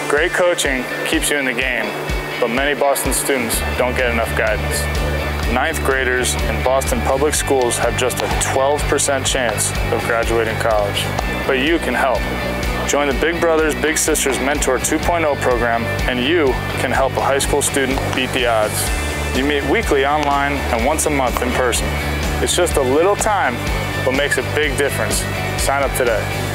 Great coaching keeps you in the game, but many Boston students don't get enough guidance. Ninth graders in Boston public schools have just a 12% chance of graduating college. But you can help. Join the Big Brothers Big Sisters Mentor 2.0 program, and you can help a high school student beat the odds. You meet weekly online and once a month in person. It's just a little time, but makes a big difference. Sign up today.